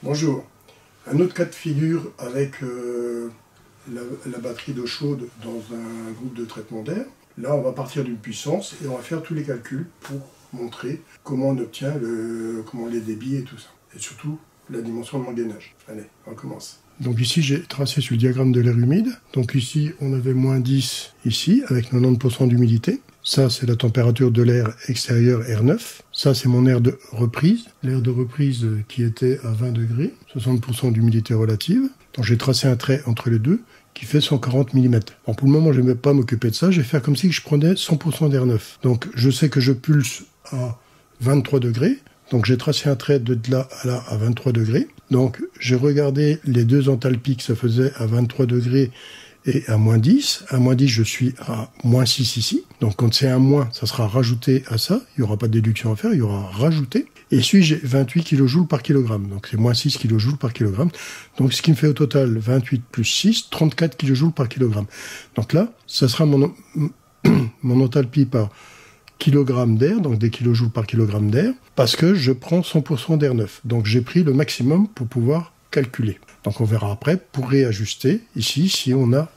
Bonjour. Un autre cas de figure avec la batterie d'eau chaude dans un groupe de traitement d'air. Là, on va partir d'une puissance et on va faire tous les calculs pour montrer comment on obtient comment les débits et tout ça. Et surtout, la dimension de mon gainage. Allez, on commence. Donc ici, j'ai tracé sur le diagramme de l'air humide. Donc ici, on avait moins 10 ici, avec 90% d'humidité. Ça, c'est la température de l'air extérieur, R9. Ça, c'est mon air de reprise. L'air de reprise qui était à 20 degrés, 60% d'humidité relative. Donc j'ai tracé un trait entre les deux qui fait 140 mm. Bon, pour le moment, je ne vais pas m'occuper de ça. Je vais faire comme si je prenais 100% d'air neuf. Donc je sais que je pulse à 23 degrés. Donc j'ai tracé un trait de là à là à 23 degrés. Donc j'ai regardé les deux enthalpies que ça faisait à 23 degrés et à moins 10. À moins 10, je suis à moins 6 ici. Donc quand c'est un moins, ça sera rajouté à ça. Il n'y aura pas de déduction à faire, il y aura rajouté. Et ici, j'ai 28 kJ par kilogramme. Donc c'est moins 6 kJ par kilogramme. Donc ce qui me fait au total 28 plus 6, 34 kJ par kilogramme. Donc là, ça sera mon enthalpie par kilogramme d'air, donc des kilojoules par kilogramme d'air, parce que je prends 100% d'air neuf. Donc j'ai pris le maximum pour pouvoir calculer. Donc on verra après pour réajuster ici si on a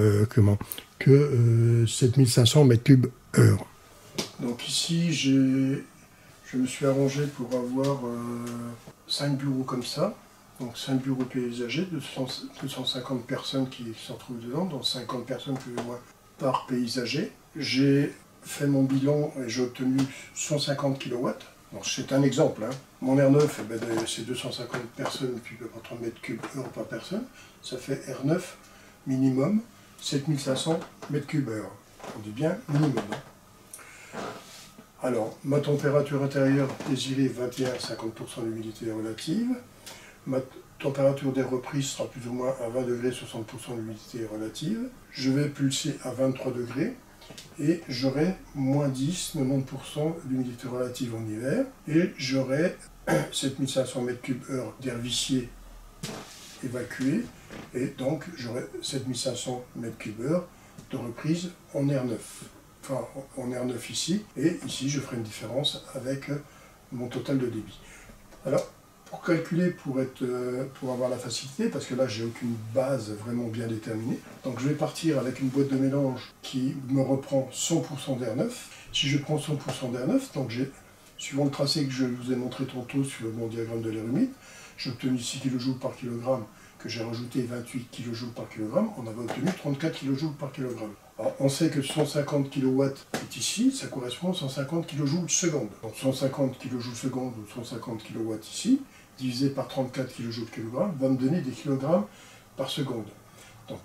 7500 m3 heure. Donc ici je me suis arrangé pour avoir 5 bureaux comme ça. Donc 5 bureaux paysagers, 250 personnes qui se retrouvent dedans, donc 50 personnes plus ou moins par paysager. J'ai fait mon bilan et j'ai obtenu 150 kW. Donc c'est un exemple. Hein. Mon R9, c'est 250 personnes, puis 30 m3 heure par personne. Ça fait R9 minimum 7500 m3 heure. On dit bien minimum. Hein. Alors, ma température intérieure désirée, 21-50% d'humidité relative. Ma température d'air reprise sera plus ou moins à 20 degrés, 60% d'humidité relative. Je vais pulser à 23 degrés. Et j'aurai moins 10, 90% d'humidité relative en hiver. Et j'aurai 7500 m3 heure d'air vicié évacué. Et donc j'aurai 7500 m3 heure de reprise en air neuf. Enfin, en air neuf ici. Et ici, je ferai une différence avec mon total de débit. Alors, pour calculer, pour avoir la facilité, parce que là, j'ai aucune base vraiment bien déterminée. Donc, je vais partir avec une boîte de mélange qui me reprend 100% d'air neuf. Si je prends 100% d'air neuf, donc suivant le tracé que je vous ai montré tantôt sur mon diagramme de l'air humide, j'ai obtenu 6 kJ par kilogramme, que j'ai rajouté 28 kJ par kilogramme, on avait obtenu 34 kJ par kilogramme. Alors, on sait que 150 kW est ici, ça correspond à 150 kJ seconde. Donc 150 kJ seconde ou 150 kW ici, divisé par 34 kJ kg, va me donner des kilogrammes par seconde. Donc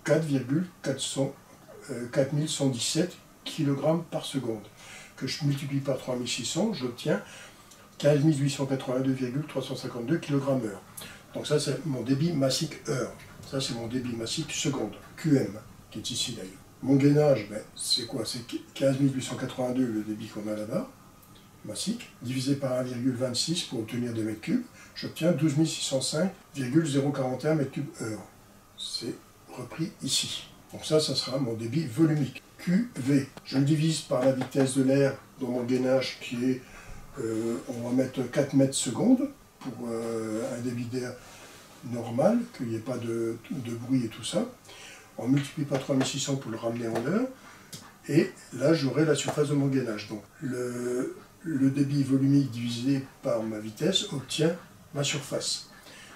4117 kg par seconde. Que je multiplie par 3600, j'obtiens 15 882,352 kg/h. Donc ça, c'est mon débit massique heure. Ça, c'est mon débit massique seconde, QM, qui est ici d'ailleurs. Mon gainage, c'est quoi? C'est 15 882, le débit qu'on a là-bas, massique, divisé par 1,26 pour obtenir des mètres cubes, j'obtiens 12 605,041 m3 heure. C'est repris ici. Donc ça sera mon débit volumique, QV. Je le divise par la vitesse de l'air dans mon gainage qui est, on va mettre 4 mètres secondes pour un débit d'air normal, qu'il n'y ait pas de bruit et tout ça. On multiplie par 3600 pour le ramener en heure. Et là, j'aurai la surface de mon gainage. Donc le débit volumique divisé par ma vitesse obtient ma surface.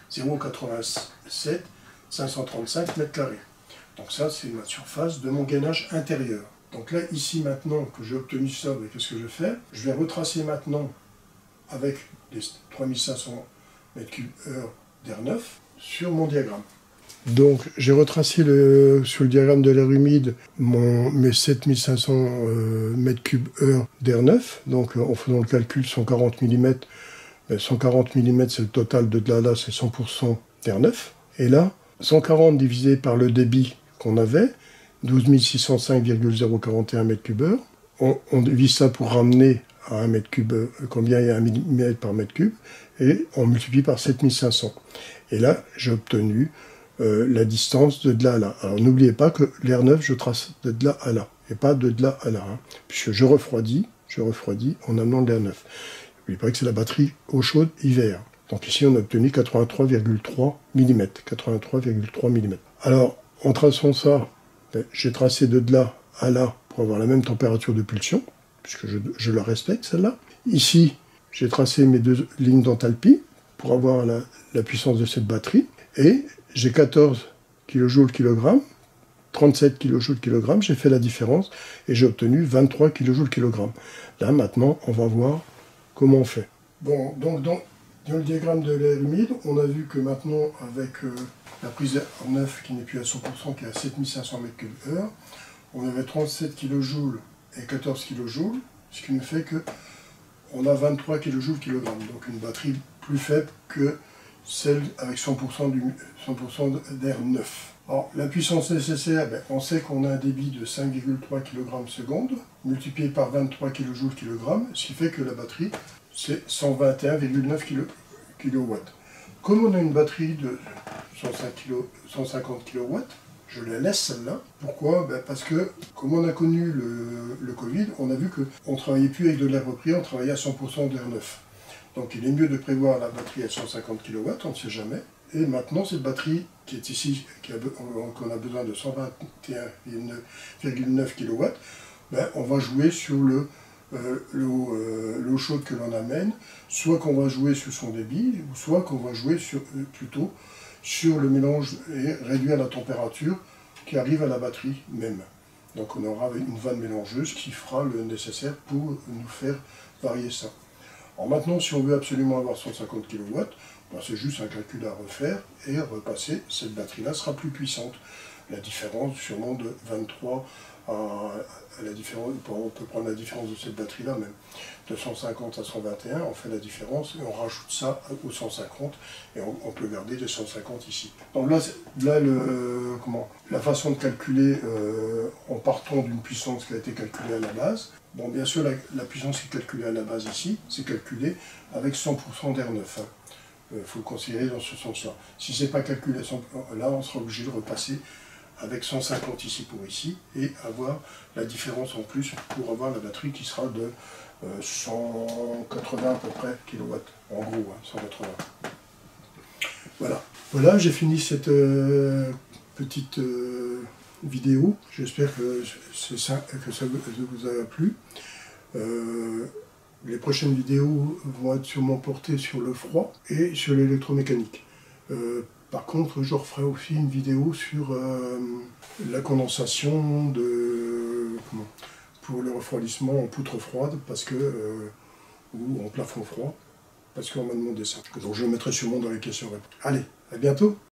0,87 535 m². Donc ça, c'est ma surface de mon gainage intérieur. Donc là, ici, maintenant que j'ai obtenu ça, qu'est-ce que je fais? Je vais retracer maintenant avec les 3500 m3 heure d'air neuf sur mon diagramme. Donc j'ai retracé sur le diagramme de l'air humide mes 7500 m3 heure d'air neuf. Donc en faisant le calcul, 140 mm, 140 mm c'est le total de là, c'est 100% d'air neuf. Et là, 140 divisé par le débit qu'on avait, 12 605,041 m3 heure. On divise ça pour ramener à 1 m3, combien il y a 1 mm par mètre cube, et on multiplie par 7500. Et là, j'ai obtenu la distance de là à là. Alors n'oubliez pas que l'air neuf, je trace de là à là, et pas de là à là, hein, puisque je refroidis en amenant l'air neuf. N'oubliez pas que c'est la batterie eau chaude hiver. Donc ici, on a obtenu 83,3 mm. 83,3 mm. Alors, en traçant ça, j'ai tracé de là à là pour avoir la même température de pulsion, puisque je la respecte, celle-là. Ici, j'ai tracé mes deux lignes d'enthalpie pour avoir la puissance de cette batterie. Et j'ai 14 kJ/kg, 37 kJ/kg, j'ai fait la différence et j'ai obtenu 23 kJ/kg. Là, maintenant, on va voir comment on fait. Bon, donc dans le diagramme de l'air humide, on a vu que maintenant, avec la prise en neuf qui n'est plus à 100%, qui est à 7500 m3, on avait 37 kJ et 14 kJ, ce qui nous fait que on a 23 kJ/kg, donc une batterie plus faible que celle avec 100% d'air neuf. Alors, la puissance nécessaire, on sait qu'on a un débit de 5,3 kg/s, multiplié par 23 kJ/kg, ce qui fait que la batterie, c'est 121,9 kW. Comme on a une batterie de 150 kW, je la laisse celle-là. Pourquoi? Parce que, comme on a connu le Covid, on a vu qu'on ne travaillait plus avec de l'air repris, on travaillait à 100% d'air neuf. Donc il est mieux de prévoir la batterie à 150 kW, on ne sait jamais. Et maintenant, cette batterie qui est ici, qu'on a besoin de 121,9 kW, on va jouer sur l'eau chaude que l'on amène, soit qu'on va jouer sur son débit, ou soit qu'on va jouer plutôt sur le mélange et réduire la température qui arrive à la batterie même. Donc on aura une vanne mélangeuse qui fera le nécessaire pour nous faire varier ça. Alors maintenant, si on veut absolument avoir 150 kW, c'est juste un calcul à refaire et repasser, cette batterie-là sera plus puissante. La différence sûrement de 23 à la différence, on peut prendre la différence de cette batterie-là même, de 150 à 121, on fait la différence et on rajoute ça au 150 et on peut garder les 150 ici. Donc là la façon de calculer en partant d'une puissance qui a été calculée à la base, bon bien sûr la puissance qui est calculée à la base ici, c'est calculé avec 100% d'air neuf. Il faut le considérer dans ce sens-là. Si ce n'est pas calculé, là on sera obligé de repasser avec 150 ici pour ici, et avoir la différence en plus pour avoir la batterie qui sera de 180 à peu près kilowatts, en gros, 180. Voilà, j'ai fini cette petite vidéo. J'espère que ça vous a plu. Les prochaines vidéos vont être sûrement portées sur le froid et sur l'électromécanique. Par contre, je referai aussi une vidéo sur la condensation pour le refroidissement en poutre froide ou en plafond froid, parce qu'on m'a demandé ça. Donc je le mettrai sûrement dans les questions. Allez, à bientôt!